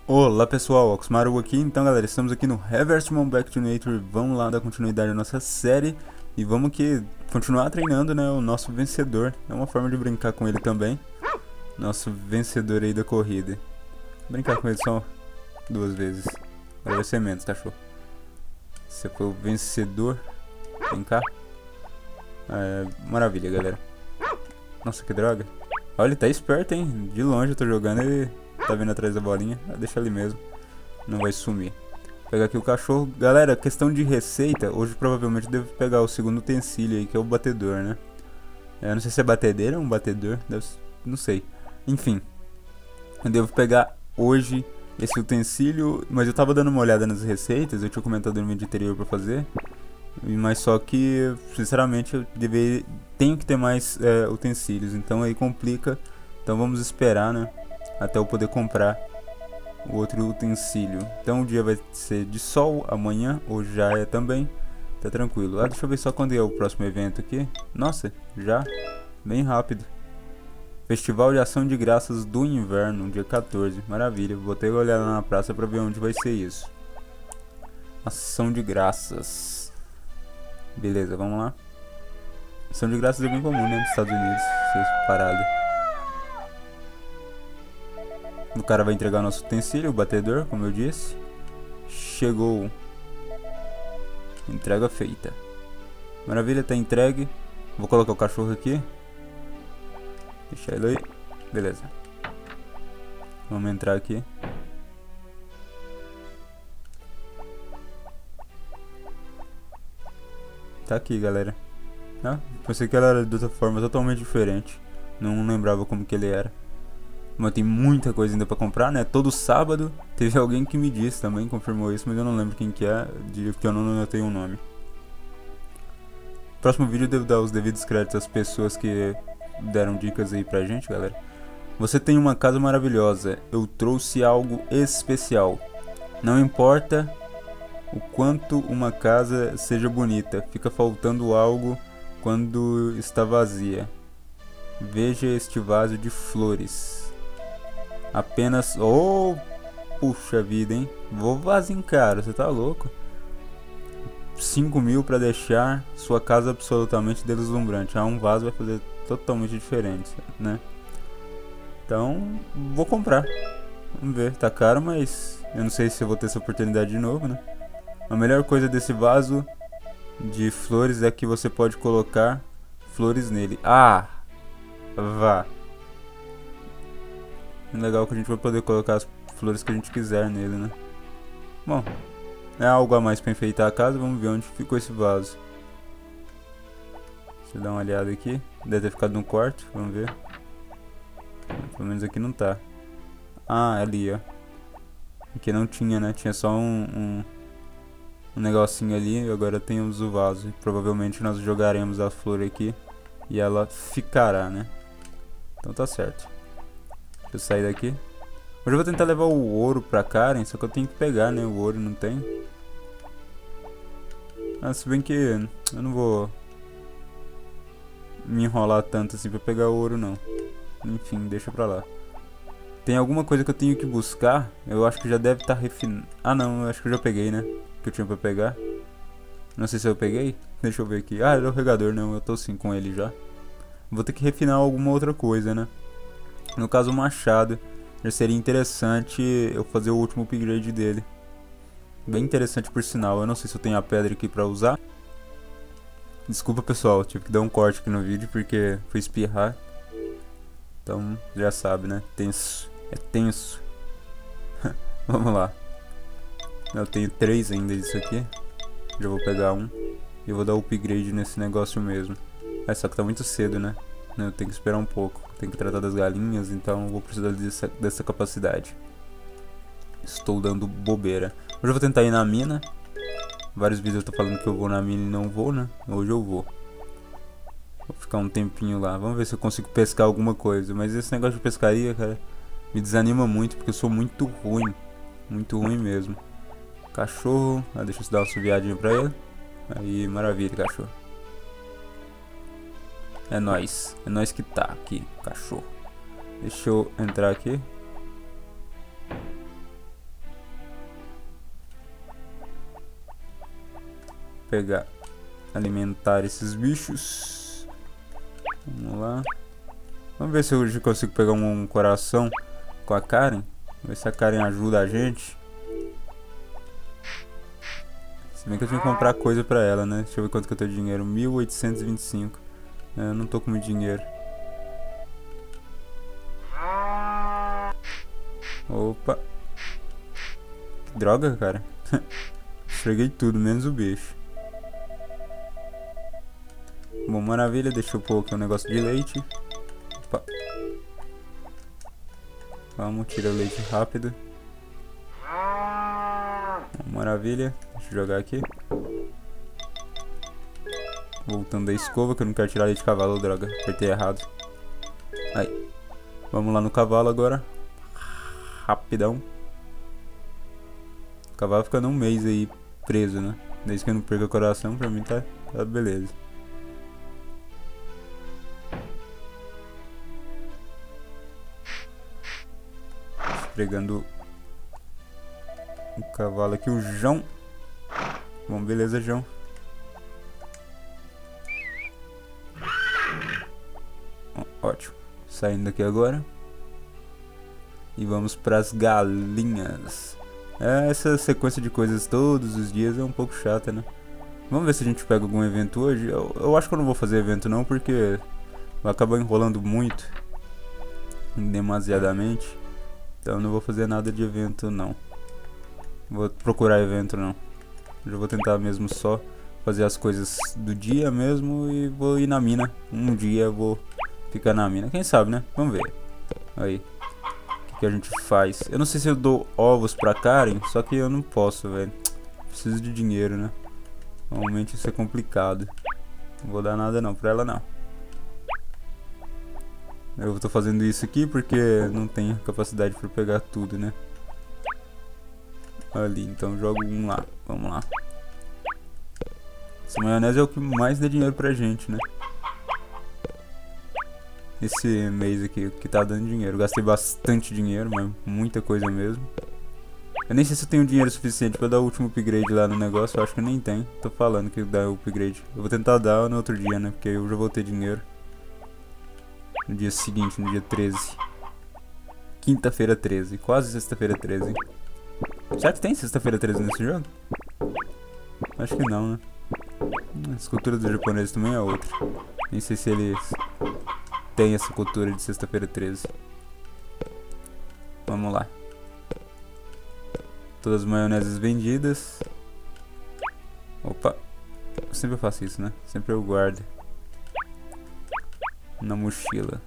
Olá pessoal, Oxmaru aqui. Então galera, estamos aqui no Reverse Back to Nature. Vamos lá dar continuidade à nossa série e vamos que continuar treinando, né, o nosso vencedor. É uma forma de brincar com ele também. Nosso vencedor aí da corrida. Brincar com ele só 2 vezes. Agora vai ser menos, cachorro. Você foi o vencedor. Vem cá. Maravilha, galera. Nossa, que droga. Olha, ele tá esperto, hein. De longe eu tô jogando, ele tá vindo atrás da bolinha. Deixa ali mesmo. Não vai sumir. Vou pegar aqui o cachorro. Galera, questão de receita. Hoje provavelmente eu devo pegar o segundo utensílio aí, que é o batedor, né. Eu não sei se é batedeira ou um batedor. Não sei. Enfim. Eu devo pegar hoje esse utensílio. Mas eu tava dando uma olhada nas receitas. Eu tinha comentado no vídeo anterior pra fazer. Mas só que, sinceramente, eu tenho que ter mais utensílios. Então aí complica. Então vamos esperar, né, até eu poder comprar o outro utensílio. Então o dia vai ser de sol amanhã. Hoje já é também. Tá tranquilo. Deixa eu ver só quando é o próximo evento aqui. Nossa, já bem rápido. Festival de Ação de Graças do Inverno, dia 14. Maravilha. Vou ter que olhar lá na praça pra ver onde vai ser isso. Ação de Graças. Beleza, vamos lá. Ação de Graças é bem comum, né, nos Estados Unidos. Essas paradas. O cara vai entregar nosso utensílio, o batedor, como eu disse. Chegou. Entrega feita. Maravilha, tá entregue. Vou colocar o cachorro aqui. Deixa ele aí. Beleza. Vamos entrar aqui. Tá aqui, galera. Pensei que ela era de outra forma, totalmente diferente. Não lembrava como que ele era. Mas tem muita coisa ainda pra comprar, né? Todo sábado teve alguém que me disse também, confirmou isso, mas eu não lembro quem que é, porque eu não anotei o nome. Próximo vídeo eu devo dar os devidos créditos às pessoas que deram dicas aí pra gente, galera. Você tem uma casa maravilhosa, eu trouxe algo especial. Não importa o quanto uma casa seja bonita, fica faltando algo quando está vazia. Veja este vaso de flores. Apenas... Oh, puxa vida, hein? Vou vazinho, cara, você tá louco? 5 mil pra deixar sua casa absolutamente deslumbrante. Um vaso vai fazer totalmente diferente, né? Então, vou comprar. Vamos ver, tá caro, mas eu não sei se eu vou ter essa oportunidade de novo, né? A melhor coisa desse vaso de flores é que você pode colocar flores nele. Vá. Legal que a gente vai poder colocar as flores que a gente quiser nele, né? Bom, é algo a mais para enfeitar a casa. Vamos ver onde ficou esse vaso. Deixa eu dar uma olhada aqui. Deve ter ficado no quarto, vamos ver. Pelo menos aqui não tá. Ali, ó. Aqui não tinha, né? Tinha só um negocinho ali, e agora temos o vaso. E provavelmente nós jogaremos a flor aqui e ela ficará, né? Então tá certo. Deixa eu sair daqui. Hoje eu vou tentar levar o ouro pra Karen, só que eu tenho que pegar, né? O ouro não tem. Se bem que eu não vou me enrolar tanto assim pra pegar o ouro, não. Enfim, deixa pra lá. Tem alguma coisa que eu tenho que buscar. Eu acho que já deve estar refinado. Não, eu acho que eu já peguei, né? Que eu tinha pra pegar. Não sei se eu peguei. Deixa eu ver aqui. Era o regador, não. Eu tô sim com ele já. Vou ter que refinar alguma outra coisa, né? No caso, o machado. Já seria interessante eu fazer o último upgrade dele. Bem interessante, por sinal. Eu não sei se eu tenho a pedra aqui pra usar. Desculpa, pessoal. Tive que dar um corte aqui no vídeo porque fui espirrar. Então, já sabe, né? Tenso. É tenso. Vamos lá. Eu tenho 3 ainda disso aqui. Já vou pegar um. E vou dar o upgrade nesse negócio mesmo. Só que tá muito cedo, né? Eu tenho que esperar um pouco. Tenho que tratar das galinhas, então vou precisar dessa capacidade. Estou dando bobeira. Hoje eu vou tentar ir na mina. Vários vídeos eu tô falando que eu vou na mina e não vou, né? Hoje eu vou. Vou ficar um tempinho lá. Vamos ver se eu consigo pescar alguma coisa. Mas esse negócio de pescaria, cara, me desanima muito, porque eu sou muito ruim. Muito ruim mesmo. Cachorro. Deixa eu dar uma suviadinha pra ele. Aí, maravilha, cachorro. É nóis que tá aqui, cachorro. Deixa eu entrar aqui. pegar, alimentar esses bichos. Vamos lá. Vamos ver se eu hoje consigo pegar um coração com a Karen. Ver se a Karen ajuda a gente. Se bem que eu tenho que comprar coisa pra ela, né? Deixa eu ver quanto que eu tenho de dinheiro. 1825. Eu não tô com muito dinheiro. Opa. Que droga, cara. Estraguei tudo, menos o bicho. Bom, maravilha. Deixa eu pôr aqui um negócio de leite. Opa. Vamos, tira o leite rápido. Maravilha. Deixa eu jogar aqui. Voltando da escova, que eu não quero tirar leite de cavalo, droga. Apertei errado. Aí. Vamos lá no cavalo agora. Rapidão. O cavalo ficando um mês aí preso, né? Desde que eu não perca o coração, pra mim tá beleza. Esfregando o cavalo aqui, o João. Bom, beleza, João. Ótimo. Saindo daqui agora. E vamos para as galinhas. Essa sequência de coisas todos os dias é um pouco chata, né? Vamos ver se a gente pega algum evento hoje. Eu acho que eu não vou fazer evento não, porque vai acabar enrolando muito. Demasiadamente. Então eu não vou fazer nada de evento não. Vou procurar evento não. Eu vou tentar mesmo só fazer as coisas do dia mesmo e vou ir na mina. Um dia eu vou ficar na mina. Quem sabe, né? Vamos ver. Aí. O que a gente faz? Eu não sei se eu dou ovos pra Karen, só que eu não posso, velho. Preciso de dinheiro, né? Normalmente isso é complicado. Não vou dar nada não pra ela não. Eu tô fazendo isso aqui porque não tenho capacidade pra pegar tudo, né? Ali, então jogo um lá. Vamos lá. Essa maionese é o que mais dá dinheiro pra gente, né? Esse mês aqui, que tá dando dinheiro. Gastei bastante dinheiro, mas muita coisa mesmo. Eu nem sei se eu tenho dinheiro suficiente pra dar o último upgrade lá no negócio. Eu acho que nem tem. Tô falando que dá o upgrade. Eu vou tentar dar no outro dia, né? Porque eu já vou ter dinheiro. No dia seguinte, no dia 13. Quinta-feira 13. Quase sexta-feira 13. Será que tem sexta-feira 13 nesse jogo? Acho que não, né? A escultura dos japoneses também é outra. Nem sei se eles têm essa cultura de sexta-feira 13. Vamos lá. Todas as maioneses vendidas. Opa. Eu sempre faço isso, né? Sempre eu guardo na mochila.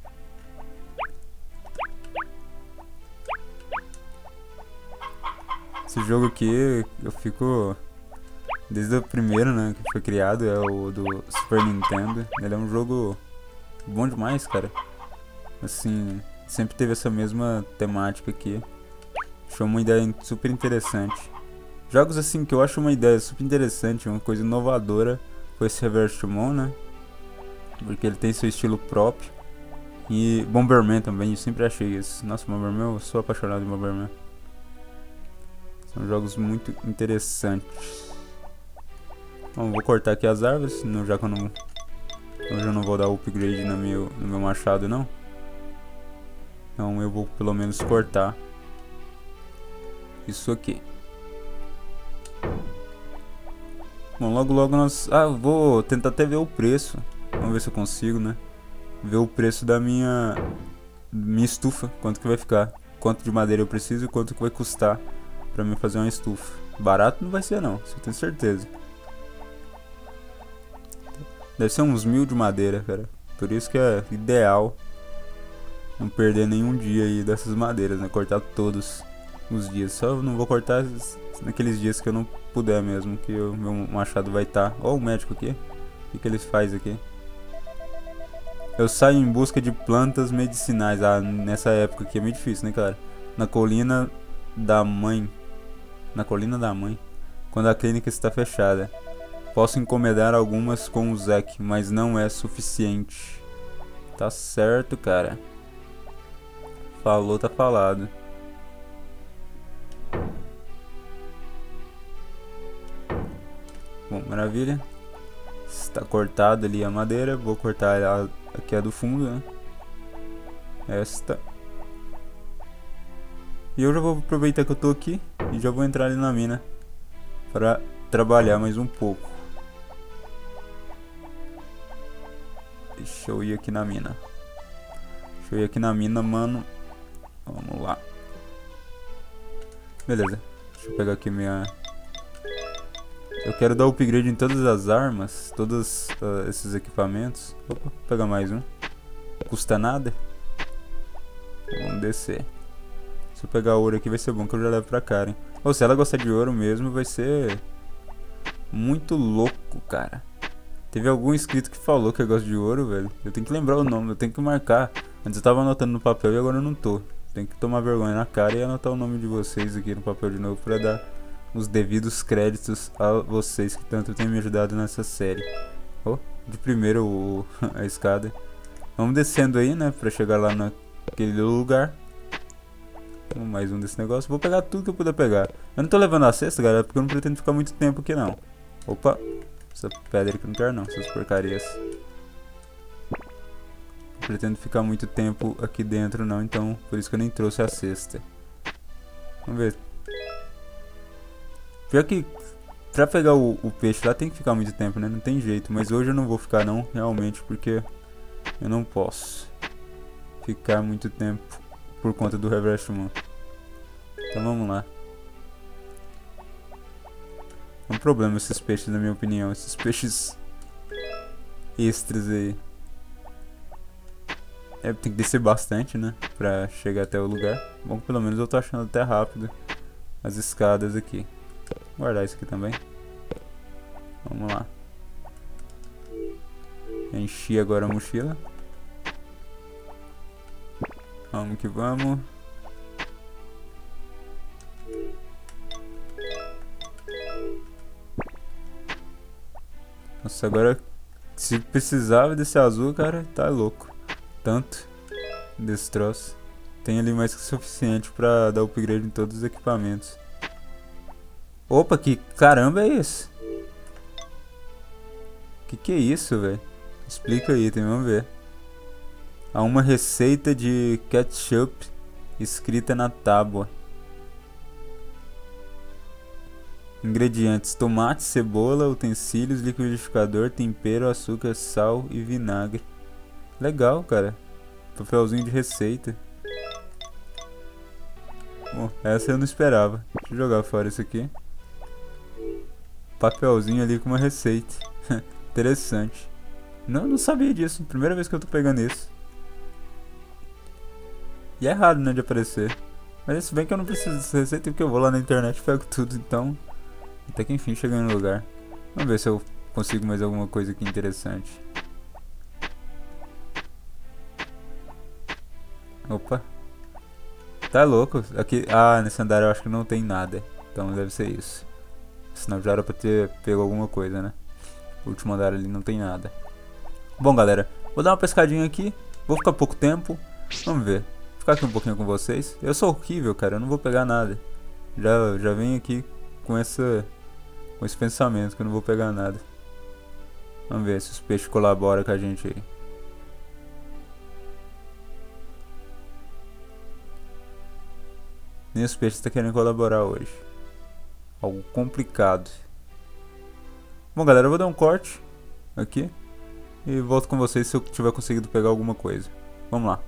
Esse jogo aqui eu fico desde o primeiro, né, que foi criado, é o do Super Nintendo. Ele é um jogo bom demais, cara. Assim, sempre teve essa mesma temática aqui. Achei uma ideia super interessante. Jogos assim que eu acho uma ideia super interessante, uma coisa inovadora, foi esse Reverse-to-Moon, né? Porque ele tem seu estilo próprio. E Bomberman também, eu sempre achei isso. Nossa, Bomberman, eu sou apaixonado em Bomberman. São jogos muito interessantes. Bom, vou cortar aqui as árvores, já que hoje eu não vou dar upgrade no meu machado não. Então eu vou pelo menos cortar isso aqui. Bom, logo nós... vou tentar até ver o preço. Vamos ver se eu consigo, né? Ver o preço da minha estufa, quanto que vai ficar. Quanto de madeira eu preciso e quanto que vai custar pra mim fazer uma estufa. Barato não vai ser não, isso eu tenho certeza. Deve ser uns 1000 de madeira, cara. Por isso que é ideal não perder nenhum dia aí dessas madeiras, né? Cortar todos os dias. Só não vou cortar naqueles dias que eu não puder mesmo, que o meu machado vai estar. Ó, o médico aqui. O que ele faz aqui? Eu saio em busca de plantas medicinais. Nessa época aqui é meio difícil, né, cara? Na colina da mãe. Na colina da mãe. Quando a clínica está fechada. Posso encomendar algumas com o Zack, mas não é suficiente. Tá certo, cara. Falou, tá falado. Bom, Maravilha. Está cortado ali a madeira. Vou cortar aqui a do fundo, né? Esta. E eu já vou aproveitar que eu tô aqui e já vou entrar ali na mina para trabalhar mais um pouco. Deixa eu ir aqui na mina. Mano. Vamos lá. Beleza. Deixa eu pegar aqui minha... Eu quero dar upgrade em todas as armas, todos esses equipamentos. Opa, vou pegar mais um. Custa nada. Vamos descer. Se eu pegar ouro aqui vai ser bom que eu já levo pra Karen. Ou se ela gostar de ouro mesmo, vai ser muito louco, cara. Teve algum inscrito que falou que eu gosto de ouro, velho. Eu tenho que lembrar o nome, eu tenho que marcar. Antes eu tava anotando no papel e agora eu não tô. Tenho que tomar vergonha na cara e anotar o nome de vocês aqui no papel de novo pra dar os devidos créditos a vocês que tanto têm me ajudado nessa série. Oh, de primeiro a escada. Vamos descendo aí, né, pra chegar lá naquele lugar. Mais um desse negócio. Vou pegar tudo que eu puder pegar. Eu não tô levando a cesta, galera, porque eu não pretendo ficar muito tempo aqui, não. Opa, essa pedra aqui eu não quero não, essas porcarias. Não pretendo ficar muito tempo aqui dentro, não, então por isso que eu nem trouxe a cesta. Vamos ver. Pior que pra pegar o peixe lá tem que ficar muito tempo, né? Não tem jeito. Mas hoje eu não vou ficar não, realmente, porque eu não posso ficar muito tempo por conta do Refresh Moon. Então vamos lá. É um problema esses peixes, na minha opinião. Esses peixes extras aí. É, tem que descer bastante, né? Pra chegar até o lugar. Bom, pelo menos eu tô achando até rápido as escadas aqui. Vou guardar isso aqui também. Vamos lá. Enchi agora a mochila. Vamos que vamos. Nossa, agora se precisava desse azul, cara, tá louco. Tanto desse troço. Tem ali mais que o suficiente pra dar upgrade em todos os equipamentos. Opa, que caramba é isso? Que é isso, velho? Explica aí, vamos ver. Há uma receita de ketchup escrita na tábua. Ingredientes: tomate, cebola, utensílios, liquidificador, tempero, açúcar, sal e vinagre. Legal, cara. Papelzinho de receita. Bom, essa eu não esperava. Deixa eu jogar fora isso aqui. Papelzinho ali com uma receita. Interessante. Não sabia disso. Primeira vez que eu tô pegando isso. E é raro, né, de aparecer. Mas se bem que eu não preciso dessa receita, porque eu vou lá na internet e pego tudo, então... Até que enfim cheguei no lugar. Vamos ver se eu consigo mais alguma coisa aqui interessante. Opa. Tá louco. Aqui... Ah, nesse andar eu acho que não tem nada. Então deve ser isso. Senão já era pra ter pego alguma coisa, né? O último andar ali não tem nada. Bom, galera, vou dar uma pescadinha aqui. Vou ficar pouco tempo. Vamos ver. Vou ficar aqui um pouquinho com vocês. Eu sou horrível, cara. Eu não vou pegar nada. Já venho aqui com esse pensamento que eu não vou pegar nada. Vamos ver se os peixes colaboram com a gente aí. Nem os peixes estão querendo colaborar hoje. Algo complicado. Bom, galera, eu vou dar um corte aqui e volto com vocês se eu tiver conseguido pegar alguma coisa. Vamos lá.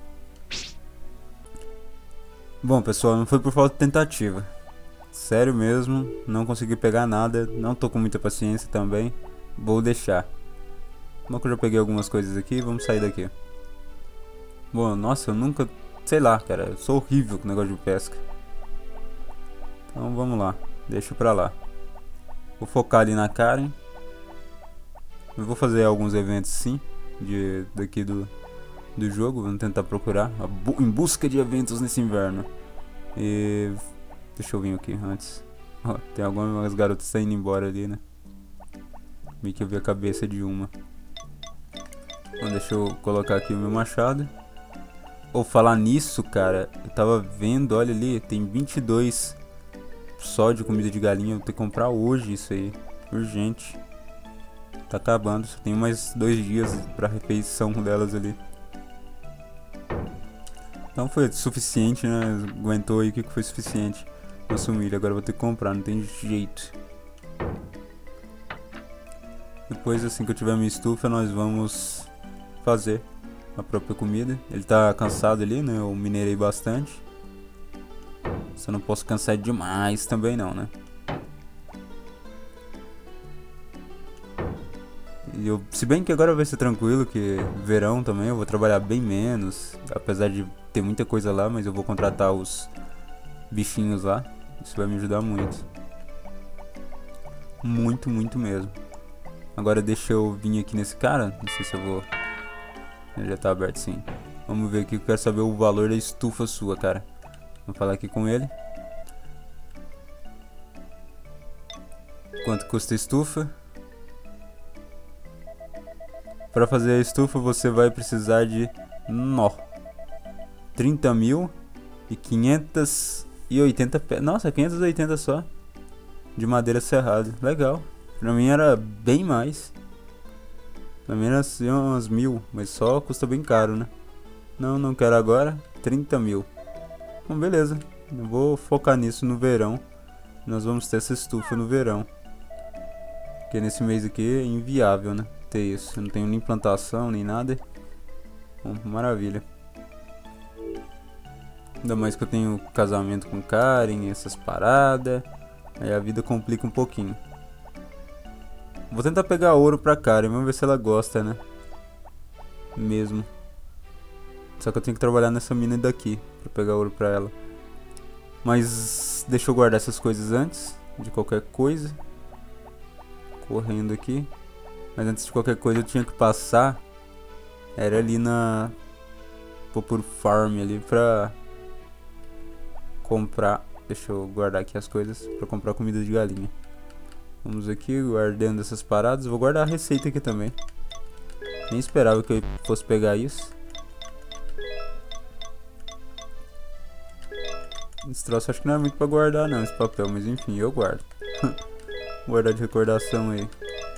Bom, pessoal, não foi por falta de tentativa. Sério mesmo, não consegui pegar nada. Não tô com muita paciência também. Vou deixar. Bom que eu já peguei algumas coisas aqui, vamos sair daqui. Bom, nossa, eu nunca... Sei lá, cara, eu sou horrível com o negócio de pesca. Então vamos lá. Deixa pra lá. Vou focar ali na Karen. Eu vou fazer alguns eventos sim. Daqui do jogo. Vamos tentar procurar. Em busca de eventos nesse inverno. E... Deixa eu vir aqui antes. Ó, tem algumas garotas saindo embora ali, né? Meio que eu vi a cabeça de uma. Bom, deixa eu colocar aqui o meu machado. Ou falar nisso, cara. Eu tava vendo, olha ali. Tem 22... só de comida de galinha, eu vou ter que comprar hoje isso aí, urgente. Tá acabando, só tem mais 2 dias pra refeição delas ali. Então foi suficiente, né? Aguentou aí o que foi suficiente. Nosso milho, agora eu vou ter que comprar, não tem jeito. Depois, assim que eu tiver minha estufa, nós vamos fazer a própria comida. Ele tá cansado ali, né? Eu minerei bastante. Só não posso cansar demais também não, né? Se bem que agora vai ser tranquilo, que verão também eu vou trabalhar bem menos. Apesar de ter muita coisa lá, mas eu vou contratar os bichinhos lá. Isso vai me ajudar muito. Muito, muito mesmo. Agora deixa eu vir aqui nesse cara. Não sei se eu vou... Ele já tá aberto sim. Vamos ver aqui, eu quero saber o valor da estufa sua, cara. Vou falar aqui com ele. Quanto custa a estufa? Para fazer a estufa você vai precisar de 30.580 pedras. Nossa, 580 só. De madeira serrada. Legal. Pra mim era bem mais. Pra mim era assim, umas 1.000. Mas só custa bem caro, né? Não quero agora. 30 mil. Bom, beleza. Eu vou focar nisso no verão. Nós vamos ter essa estufa no verão. Porque nesse mês aqui é inviável, né? Ter isso. Eu não tenho nem plantação, nem nada. Bom, maravilha. Ainda mais que eu tenho casamento com Karen, essas paradas. Aí a vida complica um pouquinho. Vou tentar pegar ouro pra Karen, vamos ver se ela gosta, né? Mesmo. Só que eu tenho que trabalhar nessa mina daqui pra pegar ouro pra ela. Mas deixa eu guardar essas coisas antes de qualquer coisa. Correndo aqui. Mas antes de qualquer coisa eu tinha que passar. Era ali na Popur Farm ali pra comprar. Deixa eu guardar aqui as coisas pra comprar comida de galinha. Vamos aqui guardando essas paradas. Vou guardar a receita aqui também. Nem esperava que eu fosse pegar isso. Esse troço acho que não é muito pra guardar não, esse papel. Mas enfim, eu guardo. Vou guardar de recordação aí.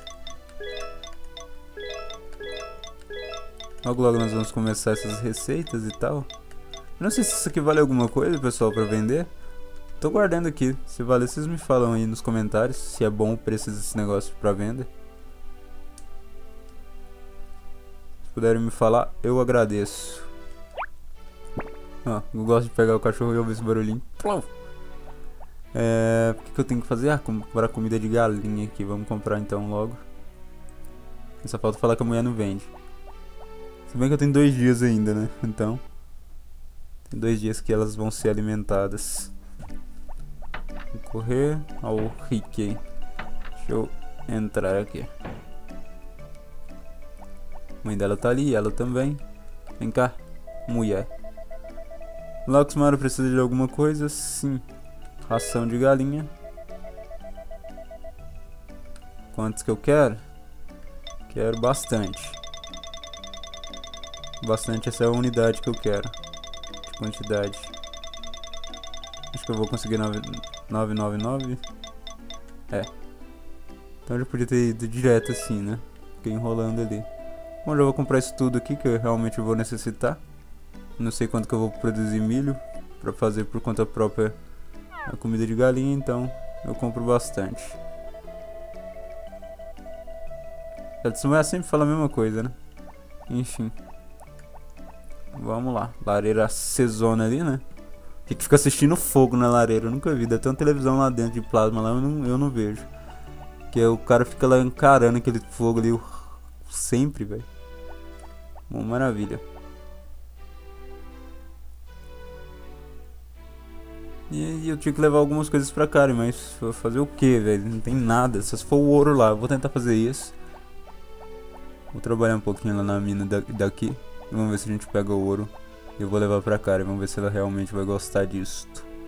Logo nós vamos começar essas receitas e tal. Não sei se isso aqui vale alguma coisa, pessoal, pra vender. Tô guardando aqui. Se valer, vocês me falam aí nos comentários se é bom o preço desse negócio pra venda. Se puderem me falar, eu agradeço. Ó, eu gosto de pegar o cachorro e ouvir esse barulhinho. O que eu tenho que fazer? Ah, comprar comida de galinha aqui. Vamos comprar então logo. Só falta falar que a mulher não vende. Se bem que eu tenho 2 dias ainda, né? Então, tem 2 dias que elas vão ser alimentadas. Vou correr ao Rick aí. Deixa eu entrar aqui. A mãe dela tá ali, ela também. Vem cá, mulher. Luxmar precisa de alguma coisa? Sim. Ração de galinha. Quantos que eu quero? Quero bastante. Bastante, essa é a unidade que eu quero. De quantidade. Acho que eu vou conseguir 999. É. Então eu já podia ter ido direto assim, né? Fiquei enrolando ali. Bom, já vou comprar isso tudo aqui que eu realmente vou necessitar. Não sei quanto que eu vou produzir milho pra fazer por conta própria a comida de galinha, então eu compro bastante. Edson vai sempre falar a mesma coisa, né? Enfim. Vamos lá. Lareira acesona ali, né? Tem que ficar assistindo fogo na lareira. Eu nunca vi. Deve ter uma televisão lá dentro de plasma lá, eu não vejo. Que é o cara fica lá encarando aquele fogo ali sempre, velho. Bom, maravilha. E eu tinha que levar algumas coisas pra Karen, mas vou fazer o que, velho? Não tem nada. Só se for o ouro lá. Eu vou tentar fazer isso. Vou trabalhar um pouquinho lá na mina daqui. E vamos ver se a gente pega o ouro. E eu vou levar pra Karen. Vamos ver se ela realmente vai gostar disso.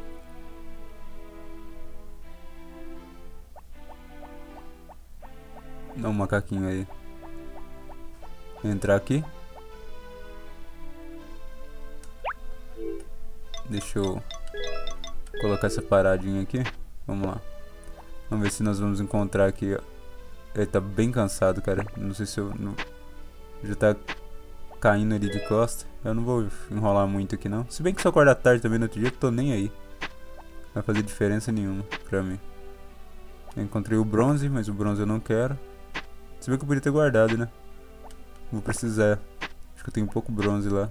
Dá um macaquinho aí. Entrar aqui. Deixa eu colocar essa paradinha aqui. Vamos lá. Vamos ver se nós vamos encontrar aqui, ó, Ele tá bem cansado, cara. Não sei se eu... Já tá caindo ali de costa. Eu não vou enrolar muito aqui, não. Se bem que se eu acordar tarde também no outro dia, eu tô nem aí. Não vai fazer diferença nenhuma pra mim. Eu encontrei o bronze, mas o bronze eu não quero. Se bem que eu podia ter guardado, né? Vou precisar. Acho que eu tenho pouco bronze lá.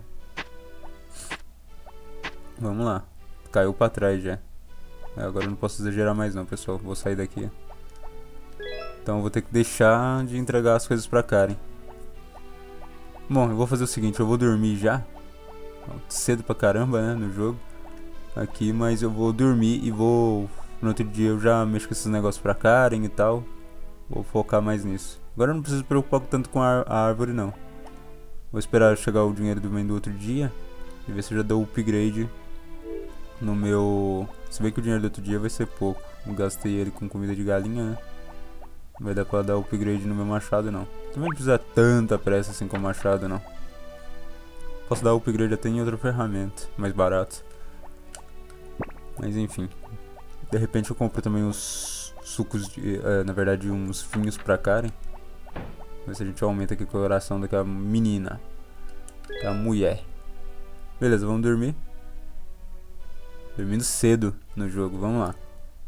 Vamos lá. Caiu pra trás já. Agora eu não posso exagerar mais não, pessoal. Vou sair daqui. Então eu vou ter que deixar de entregar as coisas pra Karen. Bom, eu vou fazer o seguinte. Eu vou dormir já. Cedo pra caramba, né? No jogo. Aqui, mas eu vou dormir e vou... No outro dia eu já mexo com esses negócios pra Karen e tal. Vou focar mais nisso. Agora eu não preciso me preocupar tanto com a árvore, não. Vou esperar chegar o dinheiro do outro dia. E ver se eu já dou o upgrade no meu... Se bem que o dinheiro do outro dia vai ser pouco. Eu gastei ele com comida de galinha, né? Não vai dar pra dar upgrade no meu machado, não. Também não precisa tanta pressa assim com o machado, não. Posso dar upgrade até em outra ferramenta, mais barato. Mas enfim. De repente eu compro também os sucos de... na verdade, uns vinhos pra Karen. Ver se a gente aumenta aqui a coloração daquela menina. Daquela mulher. Beleza, vamos dormir. Dormindo cedo no jogo, vamos lá.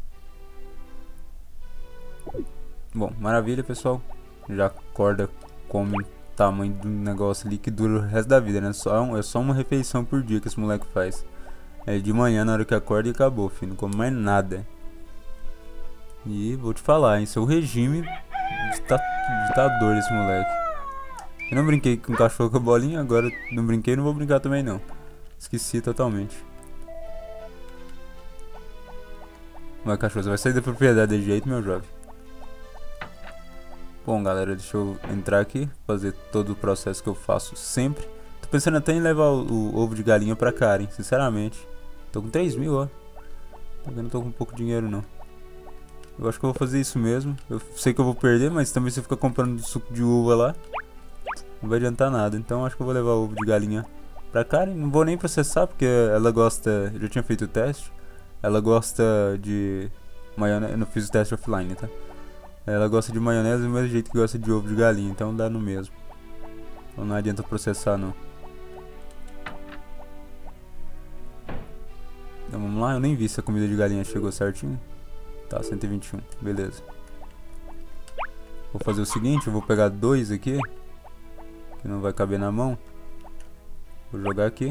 Bom, maravilha, pessoal. Já acorda, come o tamanho do negócio ali que dura o resto da vida, né? É só uma refeição por dia que esse moleque faz. É de manhã, na hora que acorda, e acabou, filho. Não come mais nada. E vou te falar, hein? Seu regime ditador desse moleque. Eu não brinquei com o cachorro com a bolinha, agora não brinquei e não vou brincar também não. Esqueci totalmente. Vai, cachorro, você vai sair da propriedade de jeito, meu jovem. Bom, galera, deixa eu entrar aqui, fazer todo o processo que eu faço sempre. Tô pensando até em levar o ovo de galinha pra Karen, sinceramente. Tô com 3 mil, ó. Eu não tô com pouco dinheiro, não. Eu acho que eu vou fazer isso mesmo. Eu sei que eu vou perder, mas também se eu ficar comprando suco de uva lá, não vai adiantar nada. Então acho que eu vou levar o ovo de galinha pra Karen. Não vou nem processar, porque ela gosta... Eu já tinha feito o teste. Ela gosta de maionese. Eu não fiz o teste offline, tá? Ela gosta de maionese do mesmo jeito que gosta de ovo de galinha, então dá no mesmo. Então não adianta processar, não. Então vamos lá, eu nem vi se a comida de galinha chegou certinho. Tá, 121, beleza. Vou fazer o seguinte, eu vou pegar 2 aqui, que não vai caber na mão. Vou jogar aqui.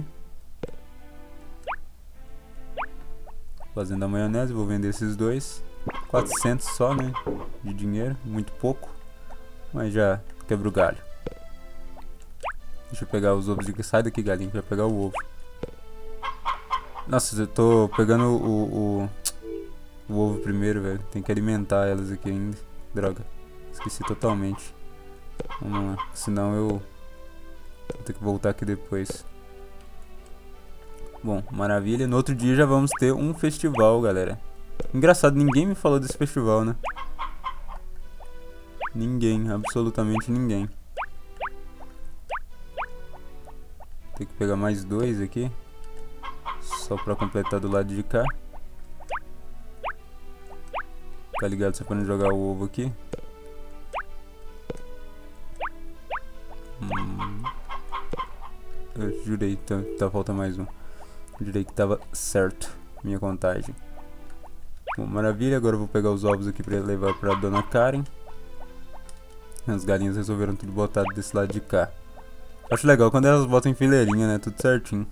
Fazendo a maionese, vou vender esses 2. 400 só, né, de dinheiro, muito pouco, mas já quebra o galho. Deixa eu pegar os ovos aqui, sai daqui, galinha, que vai pegar o ovo. Nossa, eu tô pegando o ovo primeiro, velho, tem que alimentar elas aqui ainda, droga, esqueci totalmente. Vamos lá, senão eu vou ter que voltar aqui depois. Bom, maravilha, no outro dia já vamos ter um festival, galera. Engraçado, ninguém me falou desse festival, né? Ninguém, absolutamente ninguém. Tem que pegar mais 2 aqui. Só pra completar do lado de cá. Tá ligado? Você pode jogar o ovo aqui. Eu jurei, tá faltando mais um. Jurei que tava certo minha contagem. Bom, maravilha, agora eu vou pegar os ovos aqui pra levar pra dona Karen. As galinhas resolveram tudo botar desse lado de cá. Acho legal quando elas botam em fileirinha, né? Tudo certinho.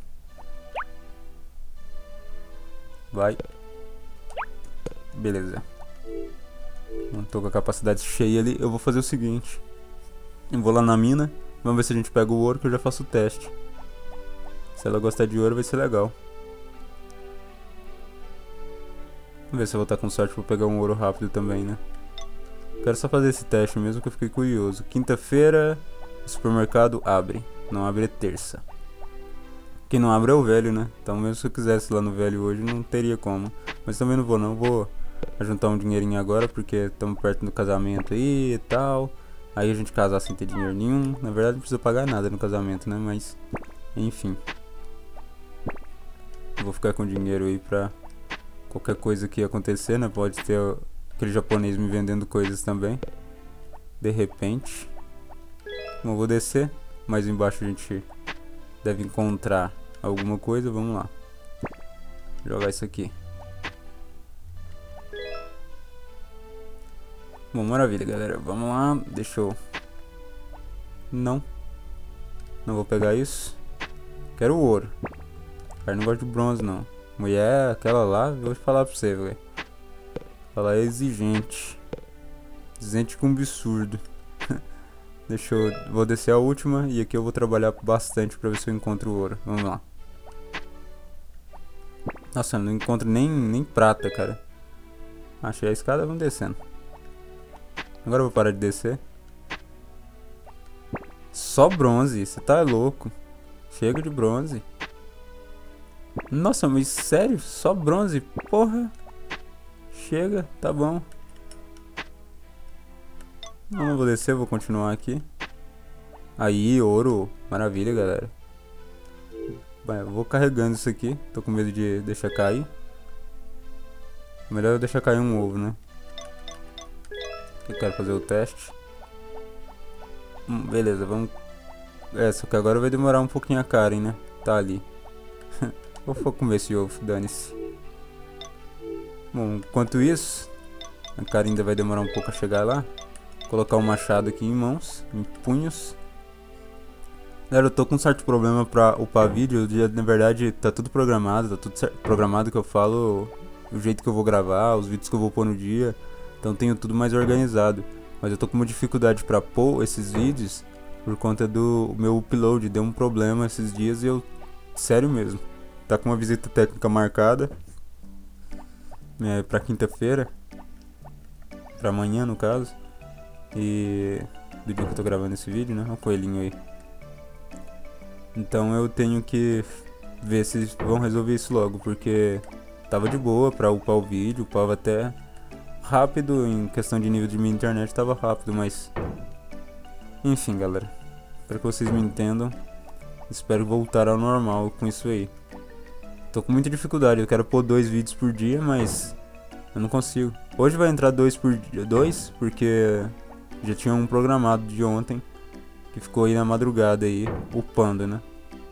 Vai. Beleza. Não tô com a capacidade cheia ali. Eu vou fazer o seguinte. Eu vou lá na mina. Vamos ver se a gente pega o ouro, que eu já faço o teste. Se ela gostar de ouro vai ser legal. Vamos ver se eu vou estar com sorte pra pegar um ouro rápido também, né? Quero só fazer esse teste mesmo, que eu fiquei curioso. Quinta-feira, o supermercado abre. Não abre é terça. Quem não abre é o velho, né? Então mesmo se eu quisesse ir lá no velho hoje, não teria como. Mas também não vou não. Vou juntar um dinheirinho agora, porque estamos perto do casamento aí e tal. Aí a gente casar sem ter dinheiro nenhum. Na verdade não precisa pagar nada no casamento, né? Mas, enfim. Vou ficar com dinheiro aí pra... qualquer coisa que acontecer, né? Pode ter aquele japonês me vendendo coisas também. De repente. Bom, eu vou descer. Mais embaixo a gente deve encontrar alguma coisa. Vamos lá. Jogar isso aqui. Bom, maravilha, galera. Vamos lá. Deixa eu... Não vou pegar isso. Quero ouro. Cara, não gosto de bronze, não. Mulher, aquela lá, vou falar pra você, velho. Ela é exigente. Exigente com absurdo. Deixa eu... Vou descer a última e aqui eu vou trabalhar bastante pra ver se eu encontro ouro. Vamos lá. Nossa, eu não encontro nem prata, cara. Achei a escada, vamos descendo. Agora eu vou parar de descer. Só bronze, você tá louco. Chega de bronze. Nossa, mas sério? Só bronze? Porra. Chega, tá bom. Não vou descer, vou continuar aqui. Aí, ouro. Maravilha, galera. Bem, eu vou carregando isso aqui. Tô com medo de deixar cair. Melhor eu deixar cair um ovo, né? Eu quero fazer o teste. Beleza, vamos... Só que agora vai demorar um pouquinho a Karen, né? Tá ali. Vou comer esse ovo, dane-se. Bom, enquanto isso, a Karen ainda vai demorar um pouco a chegar lá. Vou colocar o machado aqui em mãos, em punhos. Galera, eu tô com um certo problema pra upar vídeo. Na verdade, tá tudo programado, tá tudo programado que eu falo, o jeito que eu vou gravar, os vídeos que eu vou pôr no dia. Então tenho tudo mais organizado. Mas eu tô com uma dificuldade pra pôr esses vídeos por conta do meu upload. Deu um problema esses dias e eu... Sério mesmo. Tá com uma visita técnica marcada. Pra quinta-feira. Pra amanhã, no caso. E... Do dia que eu tô gravando esse vídeo, né? Olha o coelhinho aí. Então eu tenho que ver se vão resolver isso logo. Porque tava de boa pra upar o vídeo. Upava até... rápido, em questão de nível de minha internet tava rápido, mas... Enfim, galera. Espero que vocês me entendam. Espero voltar ao normal com isso aí. Tô com muita dificuldade, eu quero pôr 2 vídeos por dia, mas... eu não consigo. Hoje vai entrar 2 por dia, 2, porque... já tinha um programado de ontem, que ficou aí na madrugada aí, upando, né?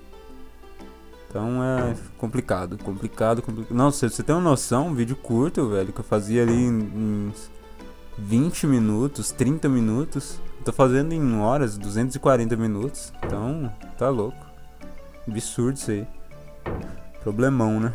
Então é complicado. Não, você tem uma noção, um vídeo curto, velho, que eu fazia ali em 20 minutos, 30 minutos. Eu tô fazendo em horas, 240 minutos. Então, tá louco. Absurdo isso aí. Problemão, né?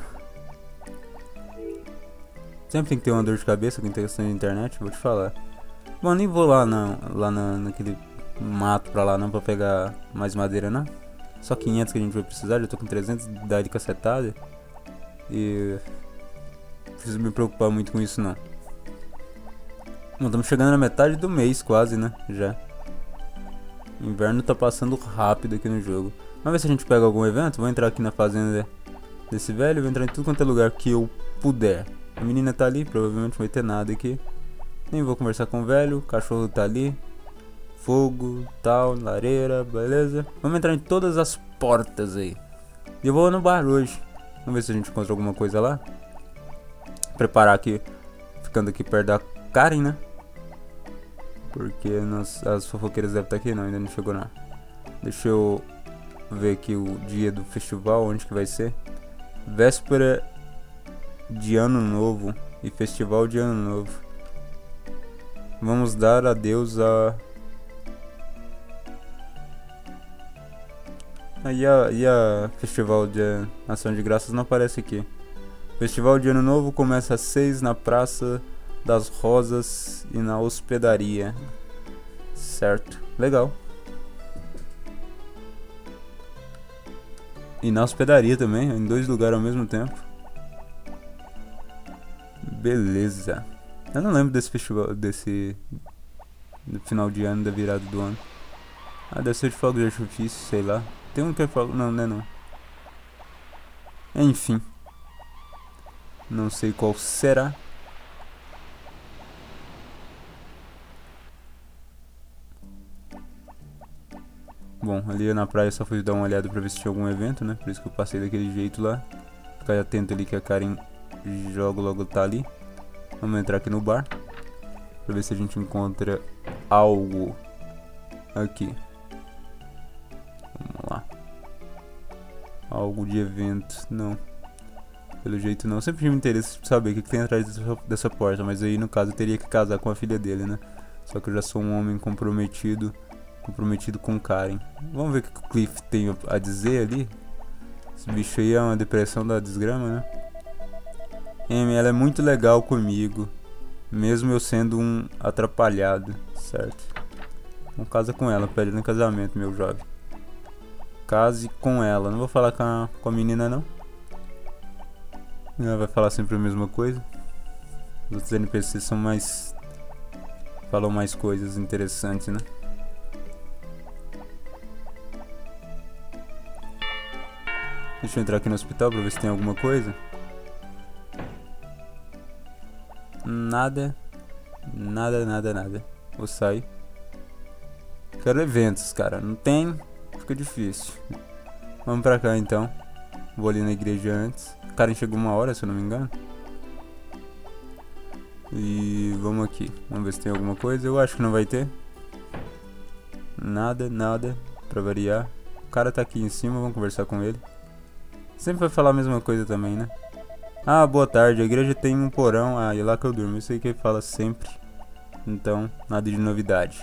Sempre tem que ter uma dor de cabeça com questão de internet, vou te falar. Bom, nem vou lá naquele mato pra lá não, pra pegar mais madeira, não. Só 500 que a gente vai precisar, já tô com 300 de idade cacetada. E... não preciso me preocupar muito com isso, não. Bom, estamos chegando na metade do mês quase, né? Já. Inverno tá passando rápido aqui no jogo. Vamos ver se a gente pega algum evento. Vou entrar aqui na fazenda desse velho. Vou entrar em tudo quanto é lugar que eu puder. A menina tá ali, provavelmente não vai ter nada aqui. Nem vou conversar com o velho. O cachorro tá ali. Fogo, tal, lareira, beleza. Vamos entrar em todas as portas aí. E eu vou no bar hoje. Vamos ver se a gente encontra alguma coisa lá. Preparar aqui, ficando aqui perto da Karen, né? Porque as fofoqueiras devem estar aqui, não, ainda não chegou nada. Deixa eu ver aqui o dia do festival, onde que vai ser. Véspera de Ano Novo e Festival de Ano Novo. Vamos dar adeus a... E a Festival de Ação de Graças não aparece aqui. Festival de Ano Novo começa às 6 na Praça das Rosas e na hospedaria. Certo, legal. E na hospedaria também, em 2 lugares ao mesmo tempo. Beleza. Eu não lembro desse festival, do final de ano, da virada do ano. Ah, deve ser de fogo de artifício, sei lá. Tem um que é fogo, não, não. Enfim. Não sei qual será. Bom, ali na praia só fui dar uma olhada pra ver se tinha algum evento, né? Por isso que eu passei daquele jeito lá. Ficar atento ali que a Karen logo tá ali. Vamos entrar aqui no bar pra ver se a gente encontra algo aqui. Vamos lá. Algo de evento. Não. Pelo jeito não. Sempre tive interesse de saber o que tem atrás dessa porta. Mas aí no caso eu teria que casar com a filha dele, né? Só que eu já sou um homem comprometido com Karen. Vamos ver o que o Cliff tem a dizer ali. Esse bicho aí é uma depressão da desgrama, né? Amy, ela é muito legal comigo, mesmo eu sendo um atrapalhado, certo? Não casa com ela, pede ela em casamento, meu jovem. Case com ela. Não vou falar com a menina, não. Ela vai falar sempre a mesma coisa. Os outros NPCs são mais... falam mais coisas interessantes, né? Deixa eu entrar aqui no hospital pra ver se tem alguma coisa. Nada. Vou sair. Quero eventos, cara. Não tem, fica difícil. Vamos pra cá então. Vou ali na igreja antes. O cara chegou 1 hora, se eu não me engano. E vamos aqui. Vamos ver se tem alguma coisa. Eu acho que não vai ter. Nada. Pra variar. O cara tá aqui em cima, vamos conversar com ele. Sempre vai falar a mesma coisa também, né? Ah, boa tarde, a igreja tem um porão. Ah, e lá que eu durmo. Isso aí que ele fala sempre. Então, nada de novidade.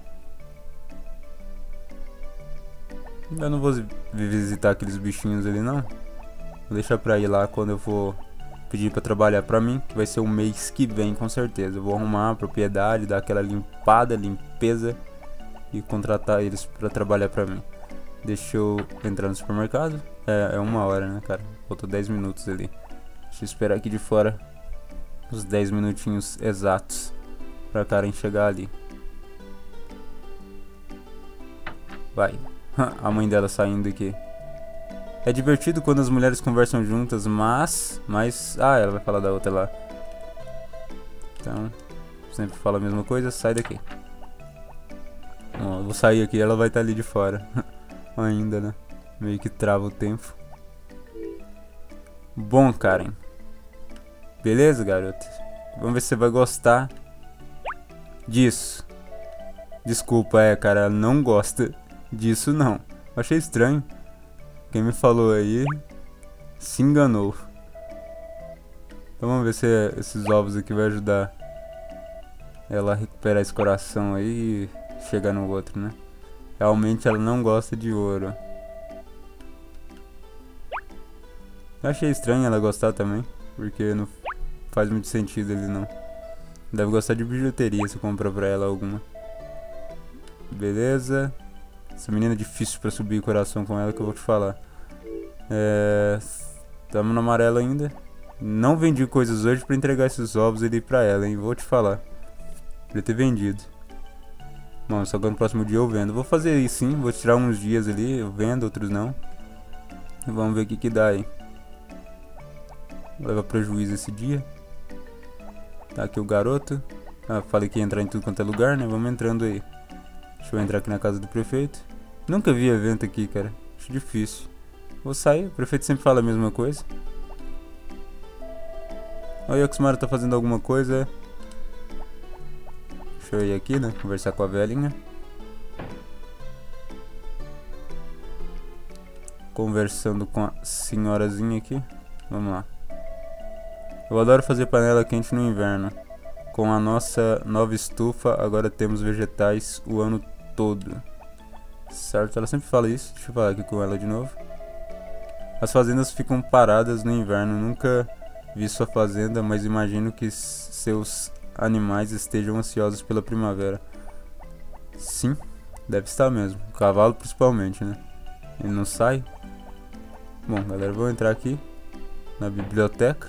Eu não vou visitar aqueles bichinhos ali, não. Vou deixar pra ir lá quando eu for pedir pra trabalhar pra mim. Que vai ser o mês que vem, com certeza. Eu vou arrumar a propriedade, dar aquela limpeza. E contratar eles pra trabalhar pra mim. Deixa eu entrar no supermercado. É 1 hora, né, cara? Faltou 10 minutos ali. Deixa eu esperar aqui de fora os 10 minutinhos exatos pra Karen chegar ali. Vai. A mãe dela saindo aqui. É divertido quando as mulheres conversam juntas, mas... Ah, ela vai falar da outra lá. Então, sempre fala a mesma coisa, sai daqui. Ó, eu vou sair aqui, ela vai estar ali de fora. Ainda, né? Meio que trava o tempo. Bom, Karen. Beleza, garoto? Vamos ver se você vai gostar disso. Desculpa, cara, ela não gosta disso, não. Achei estranho. Quem me falou aí se enganou. Então vamos ver se esses ovos aqui vai ajudar ela a recuperar esse coração aí e chegar no outro, né? Realmente ela não gosta de ouro. Eu achei estranho ela gostar também, porque não faz muito sentido ele não. Deve gostar de bijuteria se comprar pra ela alguma. Beleza. Essa menina é difícil pra subir o coração com ela, que eu vou te falar. Tamo no amarelo ainda. Não vendi coisas hoje pra entregar esses ovos ali pra ela, hein? Vou te falar. Podia ter vendido. Bom, só que no próximo dia eu vendo. Vou fazer isso sim, vou tirar uns dias ali, eu vendo, outros não. E vamos ver o que dá aí. Leva prejuízo esse dia. Tá aqui o garoto. Ah, falei que ia entrar em tudo quanto é lugar, né? Vamos entrando aí. Deixa eu entrar aqui na casa do prefeito. Nunca vi evento aqui, cara. Acho difícil. Vou sair, o prefeito sempre fala a mesma coisa. Olha, o Yoximara tá fazendo alguma coisa. Deixa eu ir aqui, né? Conversar com a velhinha. Conversando com a senhorazinha aqui. Vamos lá. Eu adoro fazer panela quente no inverno. Com a nossa nova estufa, agora temos vegetais o ano todo. Certo? Ela sempre fala isso. Deixa eu falar aqui com ela de novo. As fazendas ficam paradas no inverno. Nunca vi sua fazenda, mas imagino que seus animais estejam ansiosos pela primavera. Sim, deve estar mesmo. O cavalo principalmente, né? Ele não sai. Bom, galera, vou entrar aqui na biblioteca.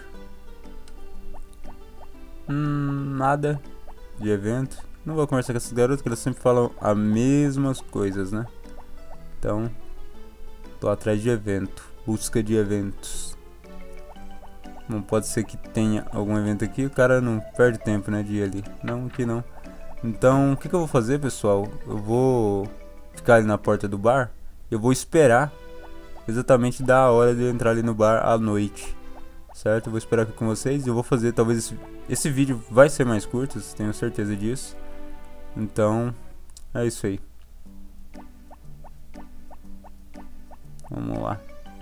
Nada de evento. Não vou conversar com esses garotos, que eles sempre falam as mesmas coisas, né? Então, tô atrás de evento. Busca de eventos. Não pode ser que tenha algum evento aqui. O cara não perde tempo, né, de ir ali. Não, aqui não. Então, o que eu vou fazer, pessoal? Eu vou ficar ali na porta do bar. Eu vou esperar exatamente da hora de eu entrar ali no bar à noite. Certo? Eu vou esperar aqui com vocês. Eu vou fazer, talvez esse vídeo vai ser mais curto, tenho certeza disso. Então, é isso aí. Vamos lá.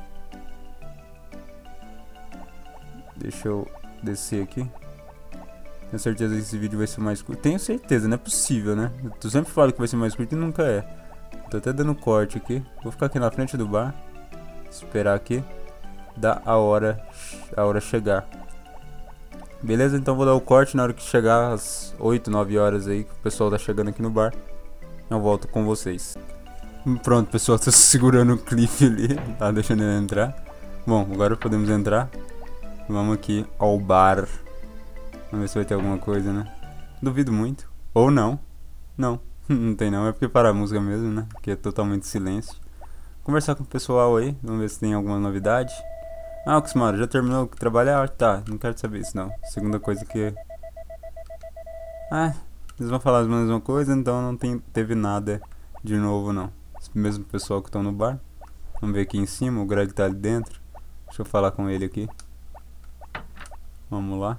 Deixa eu descer aqui. Tenho certeza que esse vídeo vai ser mais curto. Tenho certeza, não é possível, né? Eu sempre falo que vai ser mais curto e nunca é. Tô até dando corte aqui. Vou ficar aqui na frente do bar. Esperar aqui. Dar a hora chegar. Beleza? Então vou dar o corte na hora que chegar às 8, 9 horas aí. Que o pessoal tá chegando aqui no bar. Eu volto com vocês. Pronto, pessoal. Tô segurando o Cliff ali. Tá deixando ele entrar. Bom, agora podemos entrar. Vamos aqui ao bar. Vamos ver se vai ter alguma coisa, né? Duvido muito. Ou não. Não. Não tem não. É porque para a música mesmo, né? Que é totalmente silêncio. Conversar com o pessoal aí. Vamos ver se tem alguma novidade. Ah, Oxmar, já terminou de trabalhar? Tá, não quero saber isso não. Segunda coisa que... Ah, eles vão falar a mesma coisa, então não teve nada de novo não. Esse mesmo pessoal que estão no bar. Vamos ver aqui em cima, o Greg tá ali dentro. Deixa eu falar com ele aqui. Vamos lá.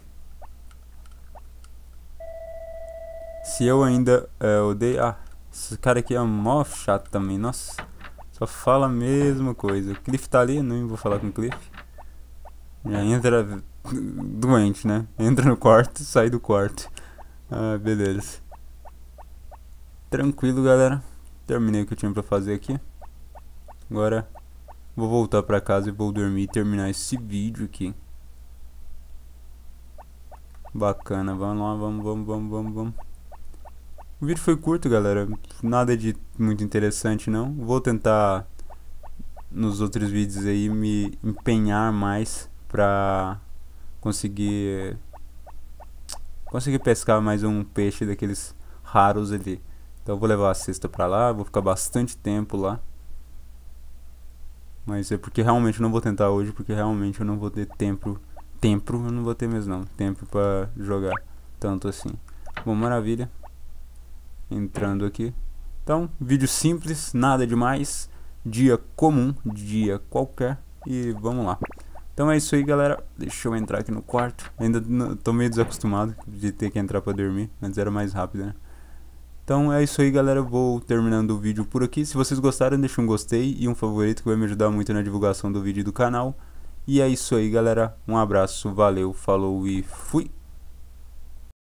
Se eu ainda odeio... Ah, esse cara aqui é mó chato também, nossa. Só fala a mesma coisa. O Cliff tá ali, não vou falar com o Cliff. Já entra doente, né? Entra no quarto, sai do quarto. Ah, beleza. Tranquilo, galera. Terminei o que eu tinha pra fazer aqui. Agora vou voltar pra casa e vou dormir e terminar esse vídeo aqui. Bacana, vamos lá, vamos. O vídeo foi curto, galera. Nada de muito interessante, não. Vou tentar nos outros vídeos aí me empenhar mais pra conseguir pescar mais um peixe daqueles raros ali. Então eu vou levar a cesta pra lá, vou ficar bastante tempo lá. Mas é porque realmente eu não vou tentar hoje, porque realmente eu não vou ter tempo eu não vou ter mesmo não, tempo pra jogar tanto assim. Bom, maravilha. Entrando aqui. Então, vídeo simples, nada demais. Dia comum, dia qualquer. E vamos lá. Então é isso aí, galera. Deixa eu entrar aqui no quarto. Ainda tô meio desacostumado de ter que entrar pra dormir. Antes era mais rápido, né? Então é isso aí, galera. Eu vou terminando o vídeo por aqui. Se vocês gostaram, deixa um gostei e um favorito que vai me ajudar muito na divulgação do vídeo do canal. E é isso aí, galera. Um abraço, valeu, falou e fui!